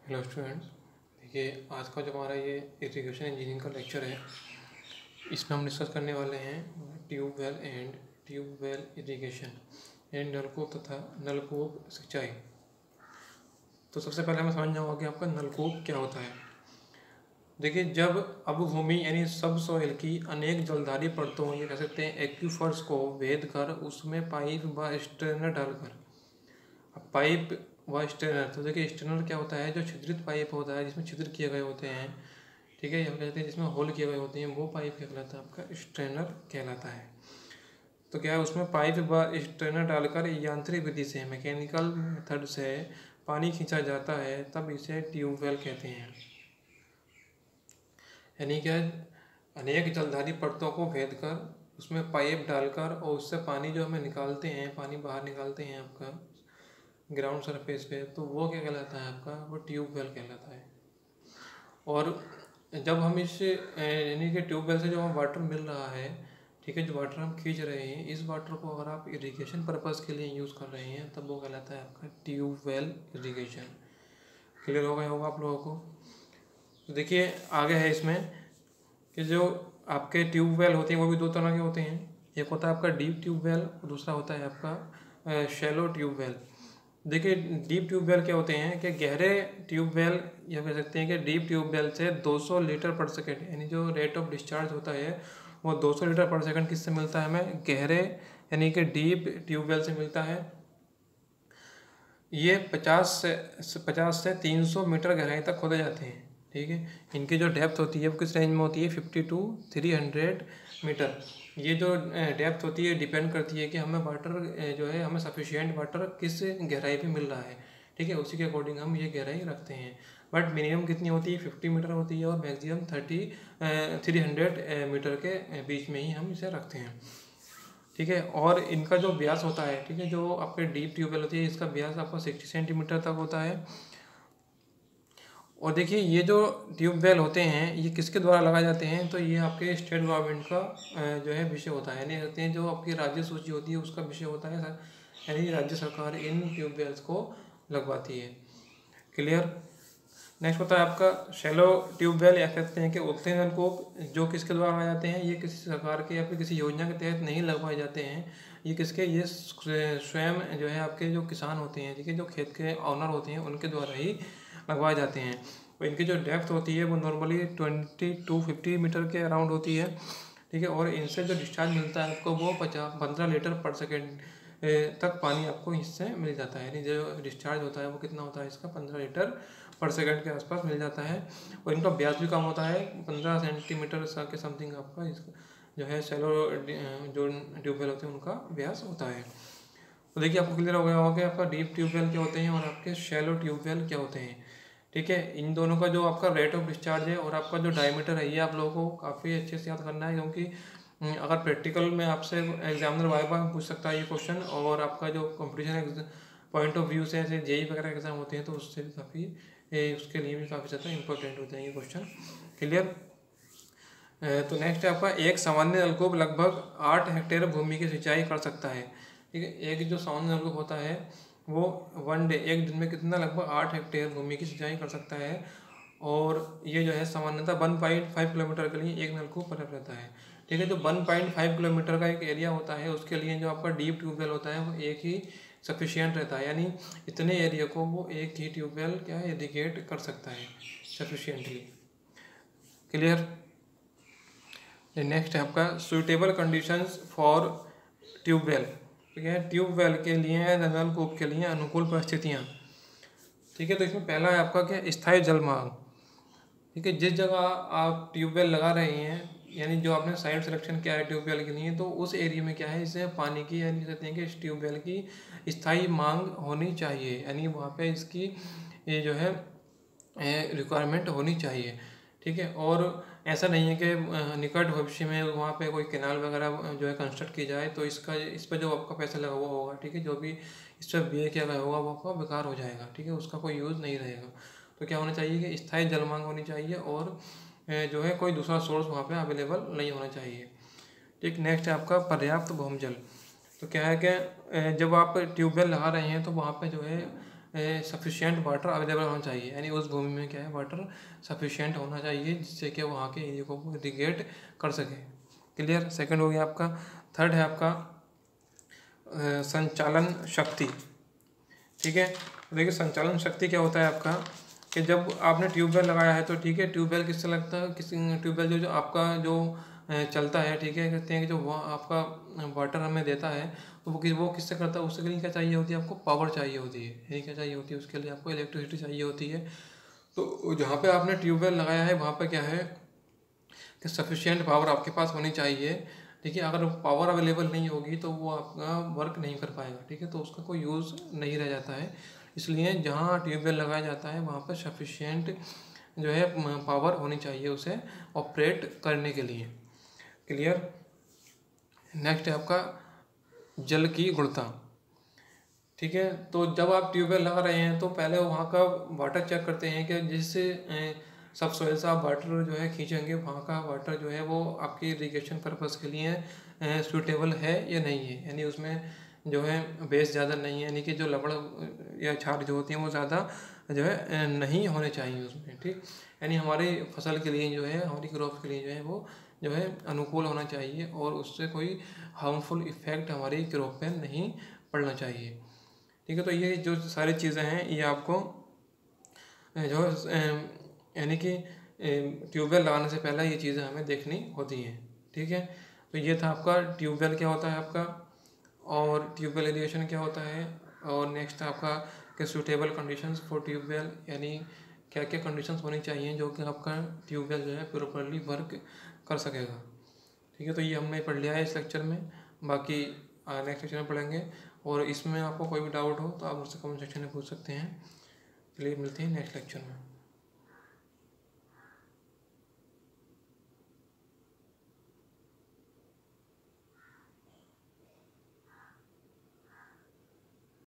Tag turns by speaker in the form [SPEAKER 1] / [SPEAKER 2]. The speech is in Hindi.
[SPEAKER 1] Hello students. देखिए, आज का जो हमारा ये इरिगेशन इंजीनियरिंग का लेक्चर है, इसमें हम डिस्कस करने वाले हैं ट्यूबवेल इरिगेशन एंड नलकूप तथा नलकूप सिंचाई। तो सबसे पहले मैं समझ जाऊँगा कि आपका नलकूप क्या होता है। देखिए, जब अपभूमि यानी सब सॉइल की अनेक जलधारी परतों ये कह सकते हैं एक्वीफर्स को भेद कर उसमें पाइप व स्ट्रेनर डालकर, अब पाइप व स्ट्रेनर, तो देखिए स्ट्रेनर क्या होता है, जो छिद्रित पाइप होता है जिसमें छिद्र किए गए होते हैं, ठीक है, हम कहते हैं जिसमें होल किए गए होते हैं, वो पाइप क्या कहलाता है, आपका स्ट्रेनर कहलाता है। तो क्या है, उसमें पाइप व स्ट्रेनर डालकर यांत्रिक विधि से, मैकेनिकल मेथड से पानी खींचा जाता है, तब इसे ट्यूबवेल कहते हैं। यानी क्या, अनेक जलधारी परतों को भेद कर उसमें पाइप डालकर और उससे पानी जो हमें निकालते हैं, पानी बाहर निकालते हैं आपका ग्राउंड सरफेस पे, तो वो क्या कहलाता है, आपका वो ट्यूबवेल कहलाता है। और जब हम इस यानी कि ट्यूबवेल से जो हम वाटर मिल रहा है, ठीक है, जो वाटर हम खींच रहे हैं, इस वाटर को अगर आप इरिगेशन पर्पज़ के लिए यूज़ कर रहे हैं, तब वो कहलाता है आपका ट्यूबवेल इरिगेशन। क्लियर हो गया होगा आप लोगों को। तो देखिए आगे है इसमें कि जो आपके ट्यूबवेल होते हैं वो भी दो तरह के होते हैं। एक होता है आपका डीप ट्यूबवेल और दूसरा होता है आपका शैलो ट्यूबवेल। देखिए, डीप ट्यूबवेल क्या होते हैं कि गहरे ट्यूबवेल, या कह सकते हैं कि डीप ट्यूबवेल से 200 लीटर पर सेकंड, यानी जो रेट ऑफ डिस्चार्ज होता है वो 200 लीटर पर सेकंड किससे मिलता है हमें, गहरे यानी कि डीप ट्यूबवेल से मिलता है। ये 50 से 300 मीटर गहराई तक खोदे जाते हैं, ठीक है। इनकी जो डेप्थ होती है वो किस रेंज में होती है, 50 to 300 मीटर। ये जो डेप्थ होती है डिपेंड करती है कि हमें वाटर जो है, हमें सफिशिएंट वाटर किस गहराई पे मिल रहा है, ठीक है, उसी के अकॉर्डिंग हम ये गहराई रखते हैं। बट मिनिमम कितनी होती है, 50 मीटर होती है, और मैक्सिमम 300 मीटर के बीच में ही हम इसे रखते हैं, ठीक है। और इनका जो व्यास होता है, ठीक है, जो आपके डीप ट्यूबवेल होती है, इसका व्यास आपका 60 सेंटीमीटर तक होता है। और देखिए, ये जो ट्यूबवेल होते हैं ये किसके द्वारा लगाए जाते हैं, तो ये आपके स्टेट गवर्नमेंट का जो है विषय होता है, यानी कहते हैं जो आपकी राज्य सूची होती है उसका विषय होता है, यानी राज्य सरकार इन ट्यूबवेल्स को लगवाती है। क्लियर। नेक्स्ट होता है आपका शैलो ट्यूबवेल, या कहते हैं कि उतने नलकूप जो किसके द्वारा लगाए जाते हैं, ये किसी सरकार के या फिर किसी योजना के तहत नहीं लगवाए जाते हैं। ये किसके, ये स्वयं जो है आपके जो किसान होते हैं, ठीक है, जो खेत के ऑनर होते हैं, उनके द्वारा ही लगवाए जाते हैं। और इनकी जो डेप्थ होती है वो नॉर्मली 20 to 50 मीटर के अराउंड होती है, ठीक है। और इनसे जो डिस्चार्ज मिलता है आपको वो 15 लीटर पर सेकेंड तक पानी आपको इससे मिल जाता है। यानी जो डिस्चार्ज होता है वो कितना होता है, इसका 15 लीटर पर सेकंड के आसपास मिल जाता है। और इनका व्यास भी कम होता है, 15 सेंटीमीटर के समथिंग आपका इसका जो है शैलो जो ट्यूबवेल होते हैं उनका व्यास होता है। तो देखिए, आपको क्लियर हो गया होगा कि आपका डीप ट्यूबवेल क्या होते हैं और आपके शैलो ट्यूबवेल क्या होते हैं, ठीक है। इन दोनों का जो आपका रेट ऑफ डिस्चार्ज है और आपका जो डायमीटर है, ये आप लोगों को काफ़ी अच्छे से याद करना है, क्योंकि अगर प्रैक्टिकल में आपसे एग्जामिनर वाइवा पूछ सकता है ये क्वेश्चन, और आपका जो कंपटीशन पॉइंट ऑफ व्यू से ऐसे जेई वगैरह एग्जाम होते हैं तो उससे भी काफ़ी उसके लिए भी काफ़ी ज़्यादा इंपॉर्टेंट होते हैं ये क्वेश्चन। क्लियर। तो नेक्स्ट है आपका, एक सामान्य नलकूप लगभग 8 हेक्टेयर भूमि की सिंचाई कर सकता है, ठीक है। एक जो सामान्य नलकूप होता है वो वन डे, एक दिन में कितना, लगभग 8 हेक्टेयर भूमि की सिंचाई कर सकता है। और ये जो है सामान्यतः 1.5 किलोमीटर के लिए एक नलकूप पर्याप्त रहता है, ठीक है। जो 1.5 किलोमीटर का एक एरिया होता है उसके लिए जो आपका डीप ट्यूबवेल होता है वो एक ही सफिशियंट रहता है, यानी इतने एरिया को वो एक ही ट्यूबवेल क्या इरिगेट कर सकता है सफिशियंटली। क्लियर। नेक्स्ट है आपका सुटेबल कंडीशंस फॉर ट्यूबवेल, ठीक है, ट्यूबवेल के लिए, नलकूप के लिए अनुकूल परिस्थितियाँ, ठीक है। तो इसमें पहला है आपका क्या, स्थायी जल मांग, ठीक है। जिस जगह आप ट्यूबवेल लगा रहे हैं, यानी जो आपने साइट सिलेक्शन किया है ट्यूबवेल के लिए, तो उस एरिया में क्या है, इससे पानी की, यानी कहते हैं कि इस ट्यूबवेल की स्थायी मांग होनी चाहिए, यानी वहाँ पे इसकी ये जो है रिक्वायरमेंट होनी चाहिए, ठीक है। और ऐसा नहीं है कि निकट भविष्य में वहाँ पे कोई कैनाल वगैरह जो है कंस्ट्रक्ट की जाए तो इस पर जो आपका पैसा लगा हुआ होगा, ठीक है, जो भी इस पर व्यय किया गया होगा वो आपका बेकार हो जाएगा, ठीक है, उसका कोई यूज़ नहीं रहेगा। तो क्या होना चाहिए कि स्थायी जल मांग होनी चाहिए, और जो है कोई दूसरा सोर्स वहाँ पे अवेलेबल नहीं होना चाहिए, ठीक। नेक्स्ट है आपका पर्याप्त भूमजल। तो क्या है कि जब आप ट्यूबवेल लगा रहे हैं तो वहाँ पे जो है सफिशिएंट वाटर अवेलेबल होना चाहिए, यानी उस भूमि में क्या है वाटर सफिशिएंट होना चाहिए जिससे कि वहाँ के एरिया को इरिगेट कर सके। क्लियर। सेकंड हो गया आपका। थर्ड है आपका संचालन शक्ति। ठीक है, देखिए संचालन शक्ति क्या होता है आपका कि जब आपने ट्यूबवेल लगाया है तो ठीक है, ट्यूबवेल किससे लगता है, किस ट्यूबवेल जो जो आपका जो चलता है, ठीक है, कहते हैं कि जो वो आपका वाटर हमें देता है तो वो किससे करता है, उसके लिए क्या चाहिए होती है आपको, पावर चाहिए होती है, यानी क्या चाहिए होती है उसके लिए आपको इलेक्ट्रिसिटी चाहिए होती है। तो जहाँ पे आपने ट्यूबवेल लगाया है वहाँ पे क्या है कि सफिशिएंट पावर आपके पास होनी चाहिए। ठीक है, अगर पावर अवेलेबल नहीं होगी तो वो आपका वर्क नहीं कर पाएगा। ठीक है, तो उसका कोई यूज़ नहीं रह जाता है। इसलिए जहाँ ट्यूबवेल लगाया जाता है वहाँ पर सफिशिएंट जो है पावर होनी चाहिए उसे ऑपरेट करने के लिए। क्लियर। नेक्स्ट है आपका जल की गुणवत्ता। ठीक है, तो जब आप ट्यूबवेल लगा रहे हैं तो पहले वहाँ का वाटर चेक करते हैं कि जिससे सब सोइल से आप वाटर जो है खींचेंगे वहाँ का वाटर जो है वो आपकी इरिगेशन पर्पज़ के लिए सूटेबल है या नहीं है, यानी उसमें जो है बेस ज़्यादा नहीं है, यानी कि जो लवण या क्षार जो होती हैं वो ज़्यादा जो है नहीं होने चाहिए उसमें। ठीक, यानी हमारी फसल के लिए जो है, हमारी क्रॉप के लिए जो है वो जो है अनुकूल होना चाहिए और उससे कोई हार्मफुल इफेक्ट हमारी क्रॉप पे नहीं पड़ना चाहिए। ठीक है, तो ये जो सारी चीज़ें हैं ये आपको जो यानी कि ट्यूबवेल लगाने से पहले ये चीज़ें हमें देखनी होती हैं। ठीक है, तो ये था आपका ट्यूबवेल क्या होता है आपका, और ट्यूबवेल इरिगेशन क्या होता है, और नेक्स्ट आपका कि सूटेबल कंडीशंस फॉर ट्यूबवेल, यानी क्या क्या कंडीशंस होनी चाहिए जो कि आपका ट्यूबवेल जो है प्रॉपरली वर्क कर सकेगा। ठीक है, तो ये हमने पढ़ लिया है इस लेक्चर में, बाकी नेक्स्ट लेक्चर में पढ़ेंगे। और इसमें आपको कोई भी डाउट हो तो आप मुझसे कमेंट सेक्शन में पूछ सकते हैं। चलिए मिलते हैं नेक्स्ट लेक्चर में।